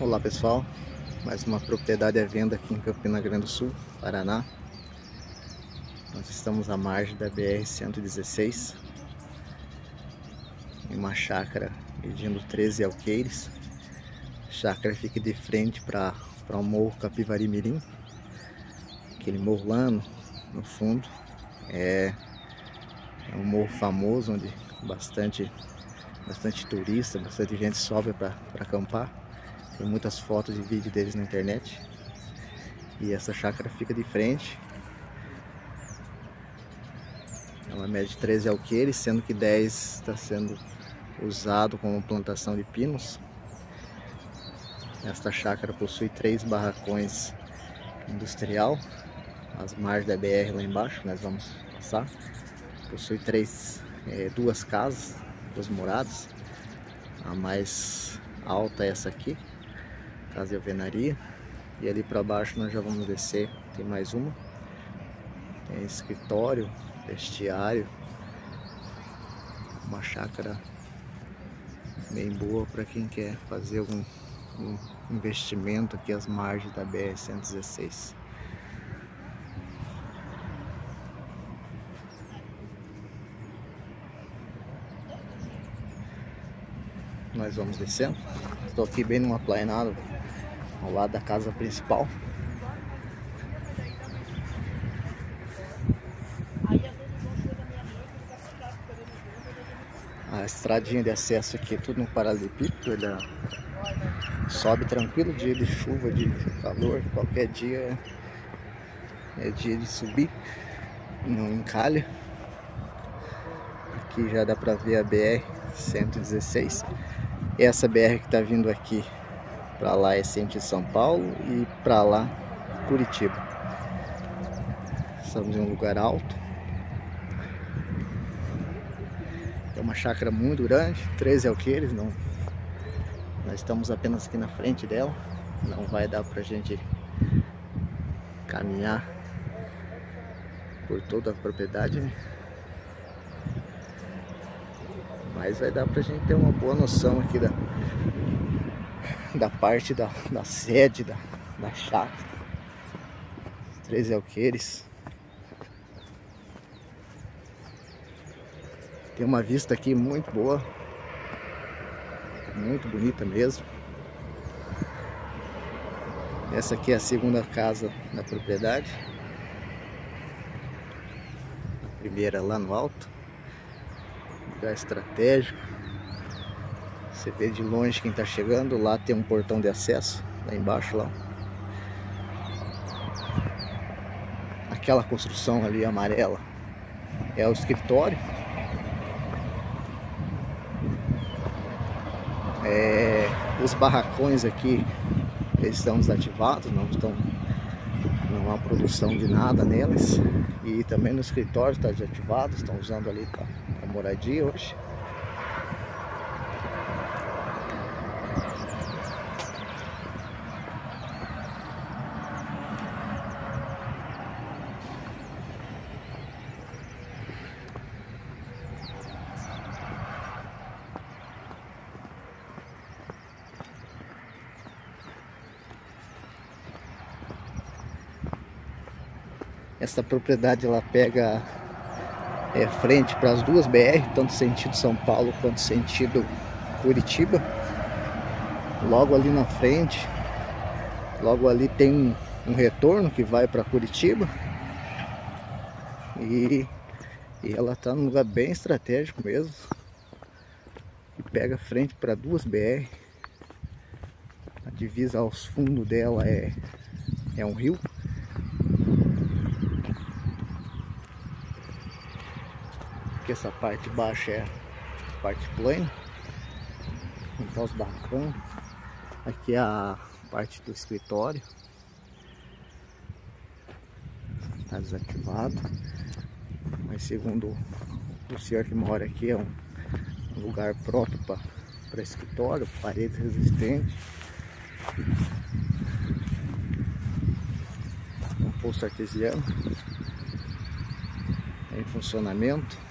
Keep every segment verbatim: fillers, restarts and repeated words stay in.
Olá pessoal, mais uma propriedade à venda aqui em Campina Grande do Sul, Paraná. Nós estamos à margem da B R cento e dezesseis, em uma chácara medindo treze alqueires. A chácara fica de frente para o morro Capivari Mirim, aquele morro lá no, no fundo. É, é um morro famoso onde bastante, bastante turista, bastante gente sobe para acampar. Tem muitas fotos e vídeos deles na internet. E essa chácara fica de frente. É uma média de treze alqueires, sendo que dez está sendo usado como plantação de pinos. Esta chácara possui três barracões industrial, as margens da B R lá embaixo, nós vamos passar. Possui três, é, duas casas, duas moradas. A mais alta é essa aqui, casa de alvenaria. E ali para baixo nós já vamos descer, tem mais uma. Tem escritório, vestiário, uma chácara bem boa para quem quer fazer algum um investimento aqui às margens da B R cento e dezesseis. Nós vamos descendo. Estou aqui bem numa plainada ao lado da casa principal. A estradinha de acesso aqui é tudo no paralelepípedo, ele sobe tranquilo, dia de chuva, dia de calor, qualquer dia é dia de subir, não encalha. Aqui já dá para ver a B R cento e dezesseis. Essa B R que está vindo aqui para lá é sentido São Paulo e para lá Curitiba. Estamos em um lugar alto. É uma chácara muito grande, treze alqueires, não. Nós estamos apenas aqui na frente dela, não vai dar pra gente caminhar por toda a propriedade, né? Mas vai dar pra gente ter uma boa noção aqui da, da parte da, da sede da, da chácara. treze alqueires. Tem uma vista aqui muito boa, muito bonita mesmo. Essa aqui é a segunda casa da propriedade. A primeira lá no alto, lugar estratégico. Você vê de longe quem está chegando. Lá tem um portão de acesso, lá embaixo lá. Aquela construção ali amarela é o escritório. É, os barracões aqui, eles estão desativados, não estão, não há produção de nada neles. E também no escritório está desativado, estão usando ali para moradia hoje. Essa propriedade ela pega é, frente para as duas B R, tanto sentido São Paulo quanto sentido Curitiba. Logo ali na frente, logo ali tem um, um retorno que vai para Curitiba. E, e ela está num lugar bem estratégico mesmo. E pega frente para duas B R. A divisa aos fundos dela é, é um rio. Aqui essa parte de baixo é a parte plana, então os barracões. Aqui é a parte do escritório, está desativado, mas segundo o senhor que mora aqui é um, um lugar próprio para escritório, paredes resistentes, um poço artesiano em funcionamento.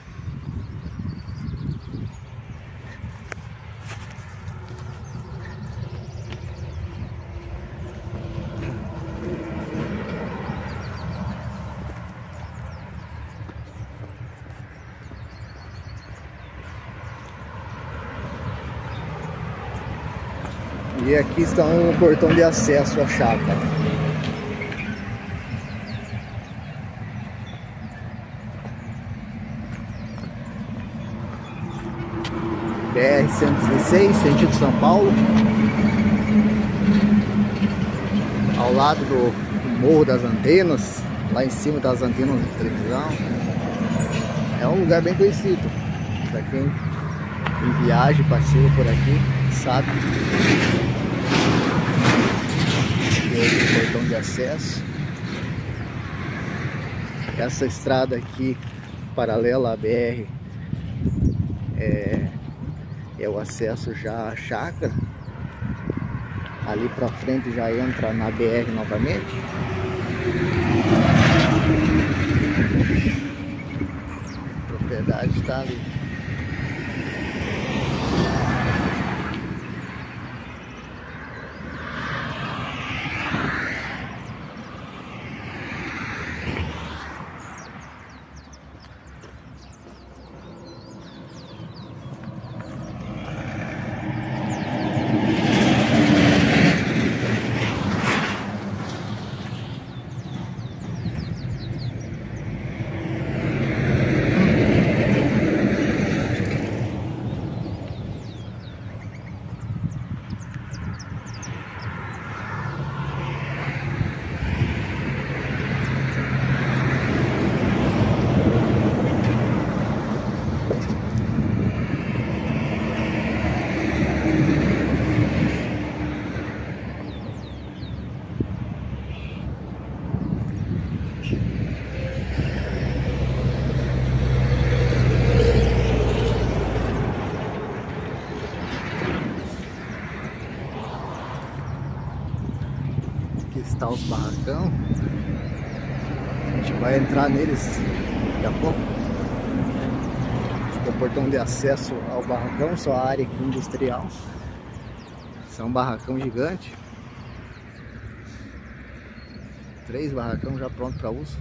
E aqui está um portão de acesso à chácara. B R cento e dezesseis, sentido São Paulo. Ao lado do Morro das Antenas, lá em cima das antenas de televisão. É um lugar bem conhecido. Para quem em viagem, passeia por aqui, sabe. Esse portão de acesso. Essa estrada aqui, paralela à B R, é, é o acesso já à chácara. Ali pra frente já entra na B R novamente. A propriedade está ali. Aqui está os barracão. A gente vai entrar neles daqui a pouco. Esse é o portão de acesso ao barracão, só a área aqui industrial. Esse é um barracão gigante. Três barracão já pronto para uso.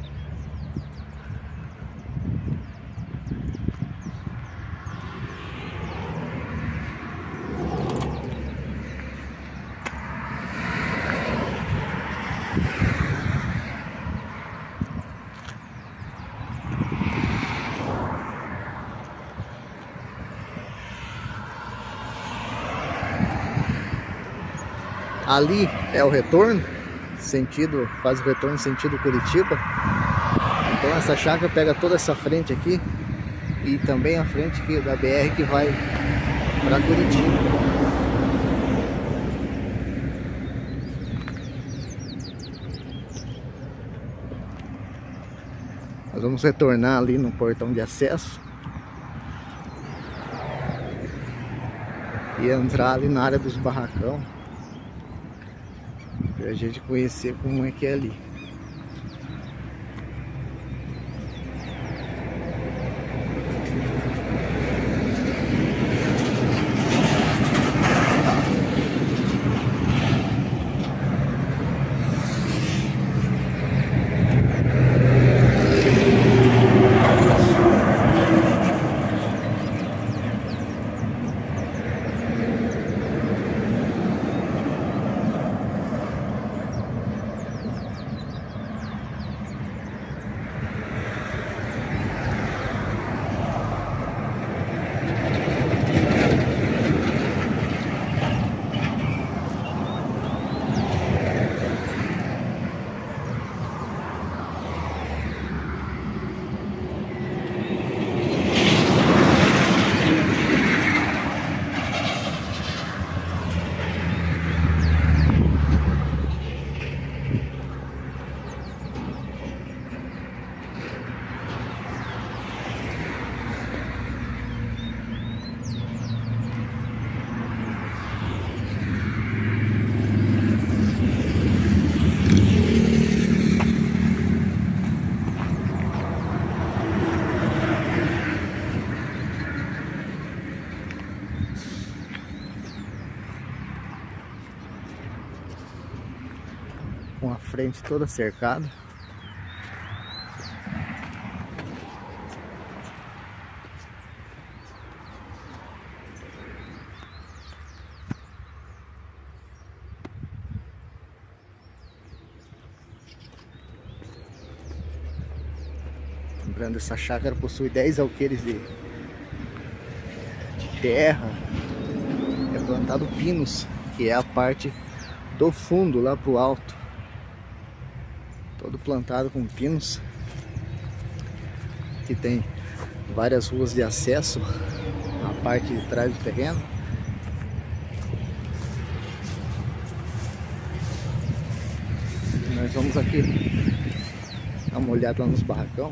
Ali é o retorno, sentido, faz o retorno sentido Curitiba. Então essa chácara pega toda essa frente aqui e também a frente aqui da B R que vai para Curitiba. Nós vamos retornar ali no portão de acesso e entrar ali na área dos barracão, pra gente conhecer como é que é ali. Com a frente toda cercada. Lembrando, essa chácara possui dez alqueires de, de terra. É plantado pinos, que é a parte do fundo lá pro alto. Todo plantado com pinos. Aqui tem várias ruas de acesso à parte de trás do terreno. E nós vamos aqui dar uma olhada lá nos barracão.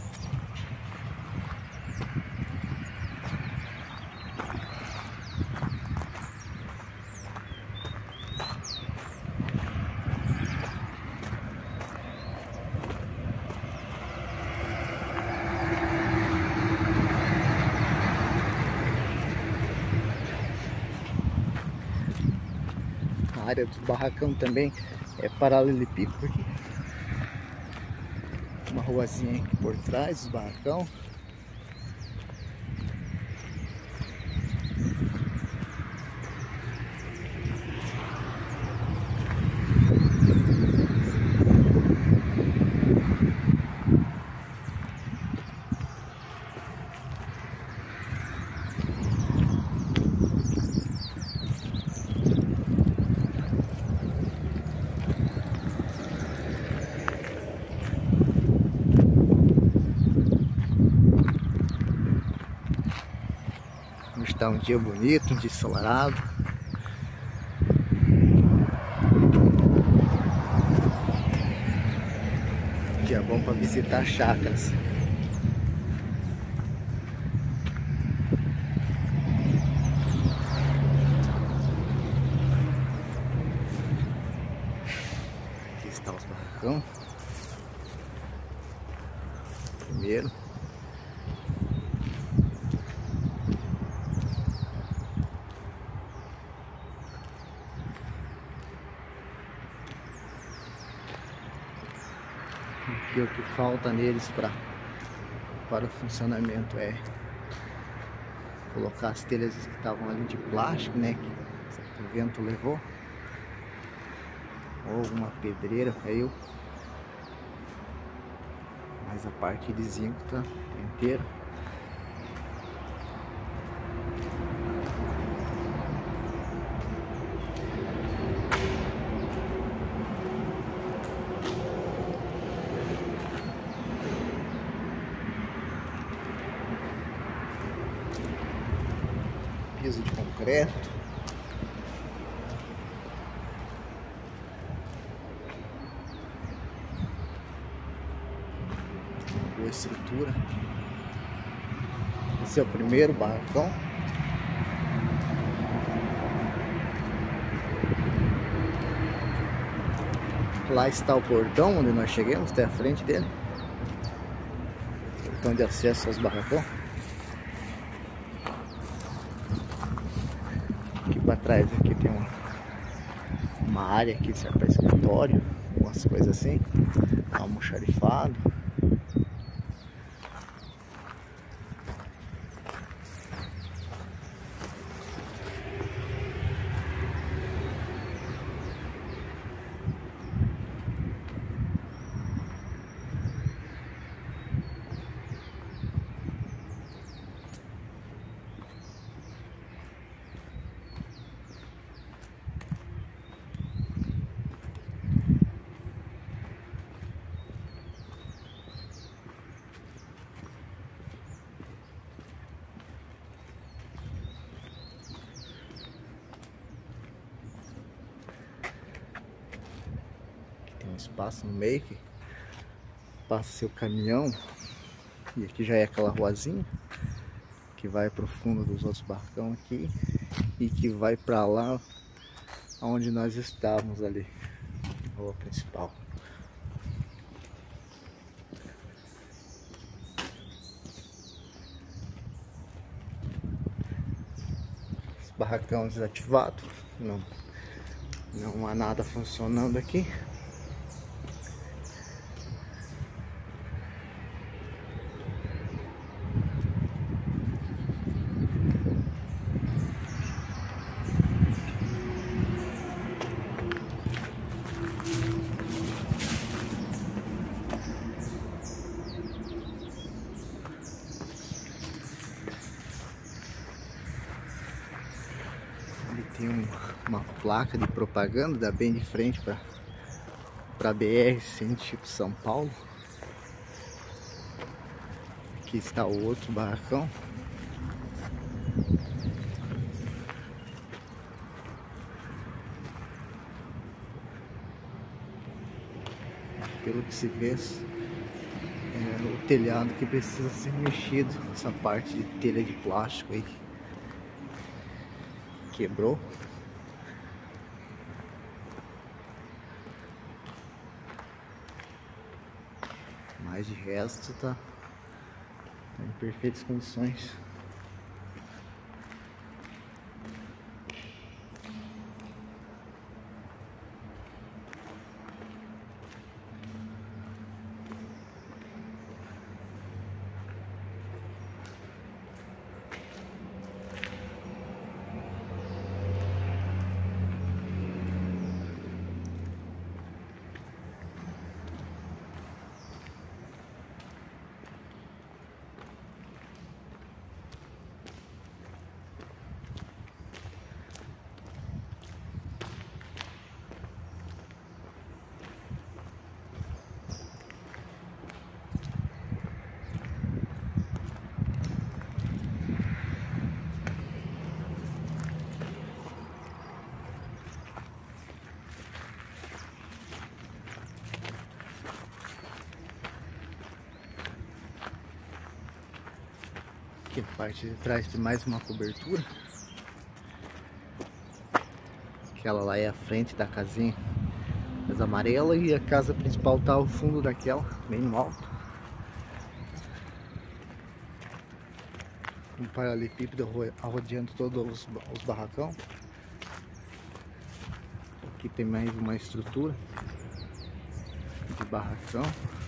A área do barracão também é paralelepípedo aqui. Uma ruazinha aqui por trás do barracão. Está um dia bonito, um dia ensolarado. Um dia bom para visitar chácaras. Aqui está os barracão. Primeiro. Aqui o que falta neles para para o funcionamento é colocar as telhas que estavam ali de plástico, né, que o vento levou, ou uma pedreira caiu, mas a parte de zinco tá inteira. Piso de concreto. Boa estrutura. Esse é o primeiro barracão. Lá está o portão onde nós chegamos, até a frente dele. Portão de acesso aos barracão. Aqui para trás aqui tem uma, uma área aqui que serve para escritório, umas coisas assim, almoxarifado. Espaço no meio que passa seu caminhão, e aqui já é aquela ruazinha que vai para o fundo dos outros barcão aqui e que vai para lá onde nós estávamos ali, a rua principal. Esse barracão desativado, não, não há nada funcionando aqui. tem um, uma placa de propaganda, dá bem de frente para para B R sentido São Paulo. Aqui está o outro barracão. Pelo que se vê, é o telhado que precisa ser mexido. Essa parte de telha de plástico aí quebrou. Mas de resto tá, tá em perfeitas condições. Aqui a parte de trás tem mais uma cobertura. Aquela lá é a frente da casinha mais amarela e a casa principal tá ao fundo daquela, bem no alto. Um paralelepípedo rodeando todos os, os barracão. Aqui tem mais uma estrutura de barracão.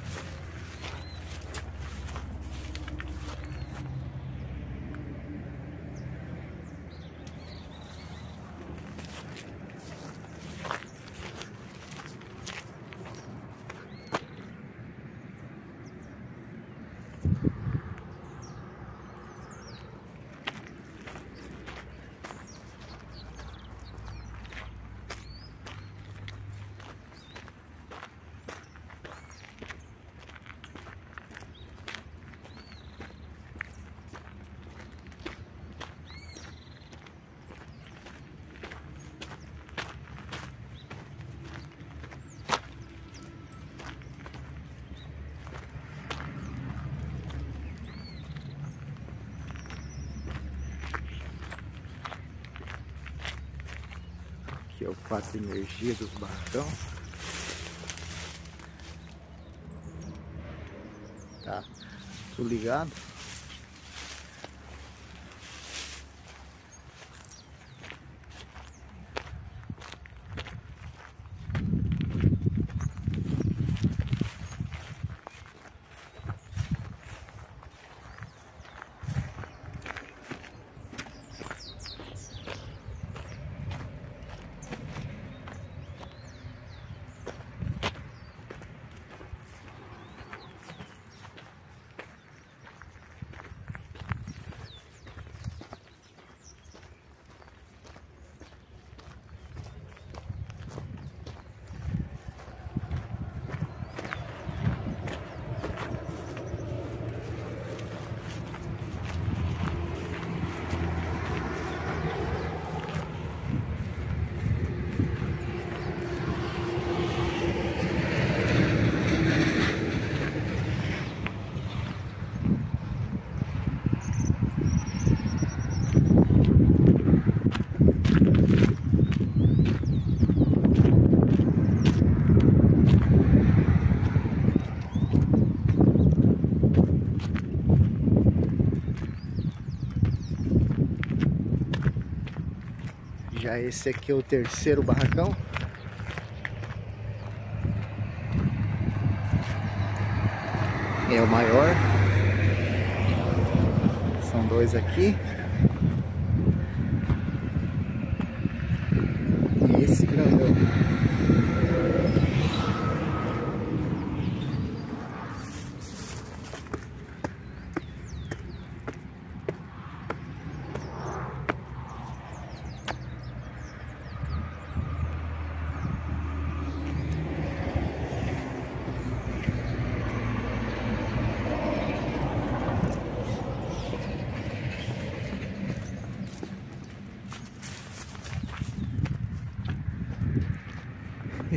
Aqui é o quadro de energia dos barracão. Tá tudo ligado. Já esse aqui é o terceiro barracão. É o maior. São dois aqui. E esse grandão.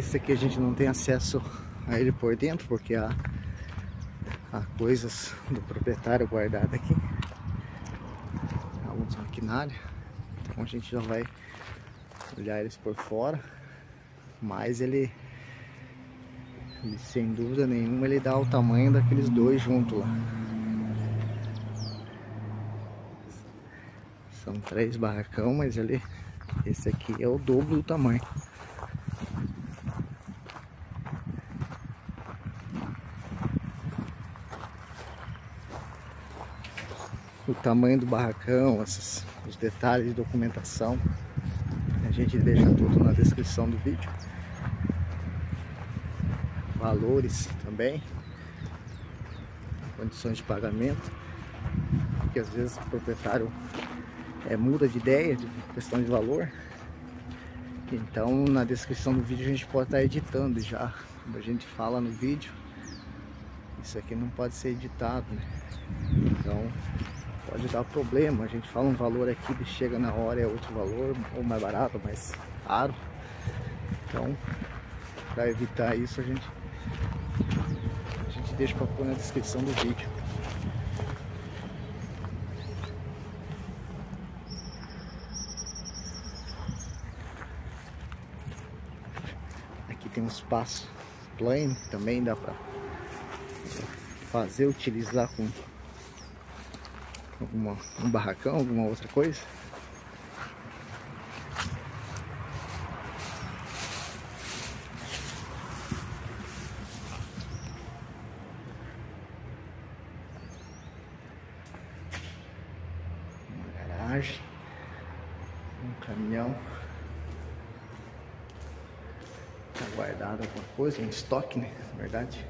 Esse aqui a gente não tem acesso a ele por dentro, porque há, há coisas do proprietário guardadas aqui, alguns maquinários, então a gente já vai olhar eles por fora, mas ele, ele sem dúvida nenhuma, ele dá o tamanho daqueles dois juntos lá. São três barracão, mas ele, esse aqui é o dobro do tamanho. O tamanho do barracão, esses, os detalhes de documentação, a gente deixa tudo na descrição do vídeo. Valores também, condições de pagamento, porque às vezes o proprietário é, muda de ideia, de questão de valor. Então na descrição do vídeo a gente pode estar editando já, como a gente fala no vídeo, isso aqui não pode ser editado, né? Então pode dar problema, a gente fala um valor aqui e chega na hora é outro valor, ou mais barato, ou mais caro. Então, para evitar isso, a gente, a gente deixa para pôr na descrição do vídeo. Aqui tem um espaço plano, também dá para fazer, utilizar com Alguma, um barracão, alguma outra coisa. Uma garagem, um caminhão, tá guardado alguma coisa, um estoque, né, na verdade.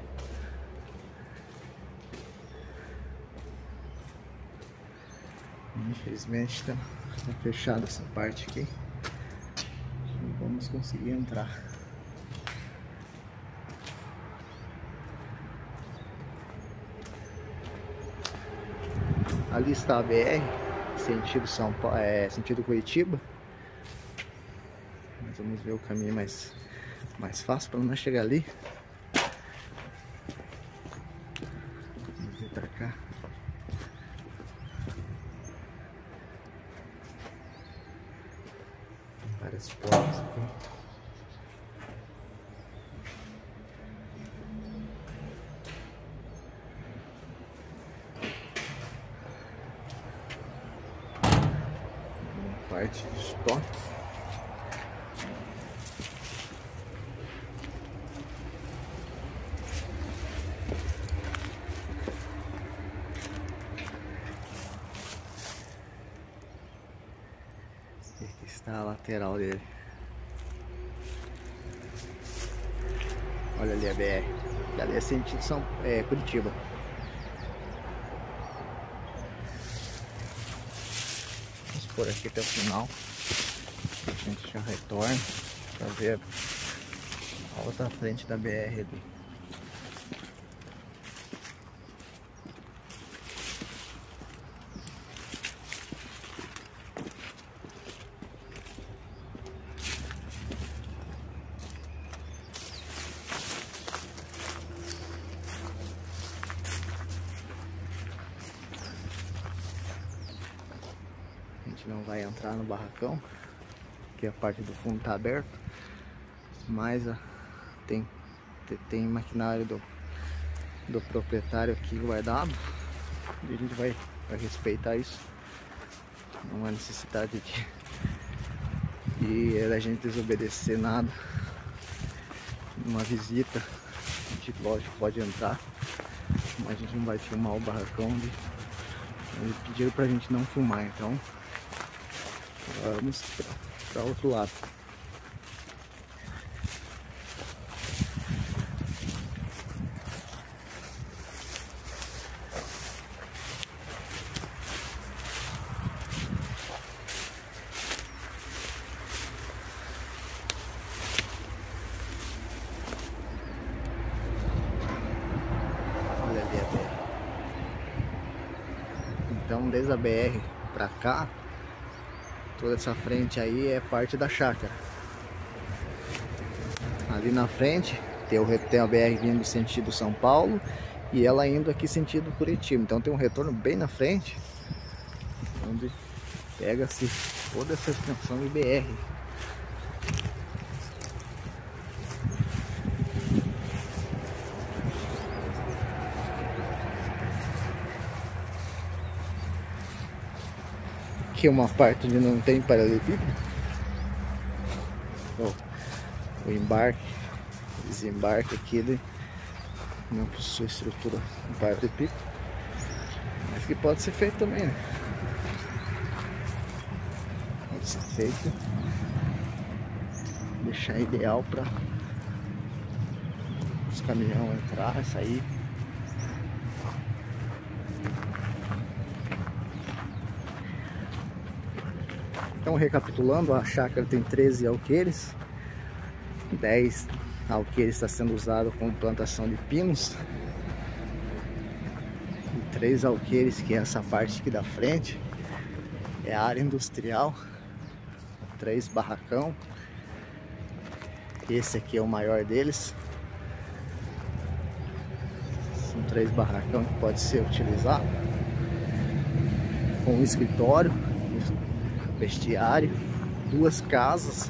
Infelizmente está tá fechada essa parte aqui, não vamos conseguir entrar. Ali está a B R, sentido São Paulo, é, sentido Curitiba. Mas vamos ver o caminho mais, mais fácil para não chegar ali. Vamos vir para cá. Várias portas aqui. Uma parte de estoque. Aqui está a lateral dele. Olha ali a B R. Ali é sentido São é, Curitiba. Vamos por aqui até o final. A gente já retorna para ver a outra frente da B R ali. A gente não vai entrar no barracão, que a parte do fundo está aberta, mas a, tem, tem maquinário do, do proprietário aqui guardado, e a gente vai, vai respeitar isso. Não há necessidade de, de a gente desobedecer nada. Numa visita, a gente, lógico, pode entrar, mas a gente não vai filmar o barracão. De, eles pediram pra gente não filmar, então vamos para outro lado. Olha ali a B R. Então desde a B R pra cá, toda essa frente aí é parte da chácara. Ali na frente tem, o, tem a B R vindo sentido São Paulo e ela indo aqui sentido Curitiba. Então tem um retorno bem na frente, onde pega-se toda essa extensão de B R. Aqui é uma parte onde não tem paralelepípedo. O embarque, desembarque aqui, ele não possui estrutura de paralelepípedo, mas que pode ser feito também, né? Pode ser feito, deixar ideal para os caminhões entrar e sair. Então, recapitulando, a chácara tem treze alqueires, dez alqueires está sendo usado como plantação de pinos, e três alqueires, que é essa parte aqui da frente, é a área industrial, três barracão. Esse aqui é o maior deles, são três barracão que pode ser utilizado com um escritório, vestiário, duas casas,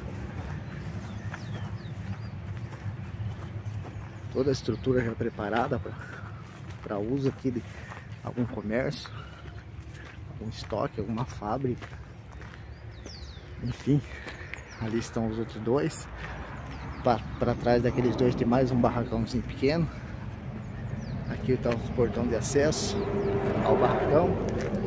toda a estrutura já preparada para uso aqui de algum comércio, algum estoque, alguma fábrica, enfim. Ali estão os outros dois, para trás daqueles dois tem mais um barracãozinho pequeno. Aqui está o portão de acesso ao barracão.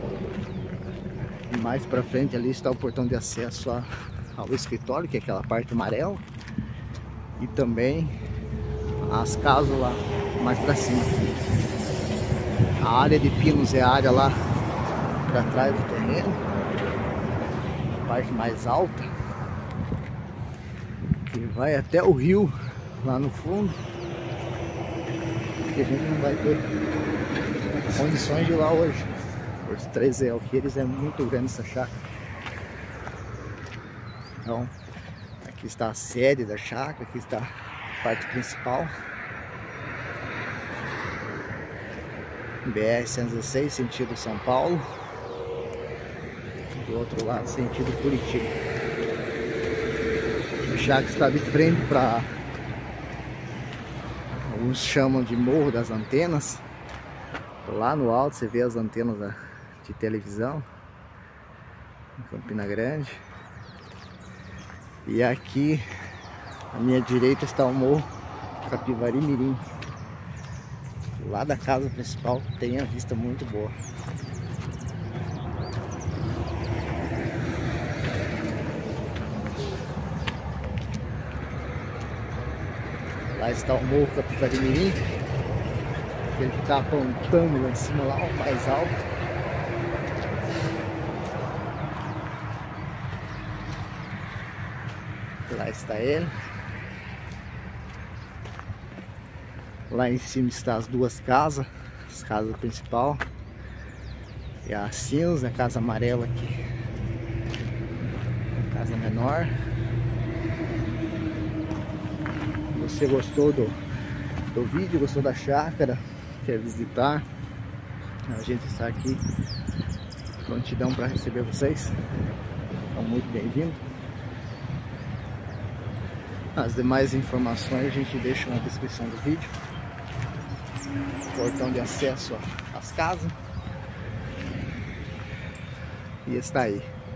E mais para frente ali está o portão de acesso a, ao escritório, que é aquela parte amarela. E também as casas lá mais para cima. A área de pinos é a área lá para trás do terreno, a parte mais alta, que vai até o rio lá no fundo, que a gente não vai ter condições de ir lá hoje. Os três alqueires é muito grande essa chácara. Então, aqui está a sede da chácara, aqui está a parte principal. B R cento e dezesseis, sentido São Paulo. Do outro lado, sentido Curitiba. A chácara está de frente para, alguns chamam de Morro das Antenas. Lá no alto você vê as antenas da de televisão em Campina Grande. E aqui à minha direita está o Morro Capivari Mirim. Lá da casa principal tem a vista muito boa. Lá está o Morro Capivari Mirim, ele está apontando lá em cima, lá o mais alto. Lá está ele. Lá em cima está as duas casas, as casas principal e a cinza, a casa amarela aqui, a casa menor. Você gostou do, do vídeo, gostou da chácara, quer visitar? A gente está aqui, prontidão para receber vocês. São muito bem-vindos. As demais informações a gente deixa na descrição do vídeo. Portão de acesso às casas. E está aí.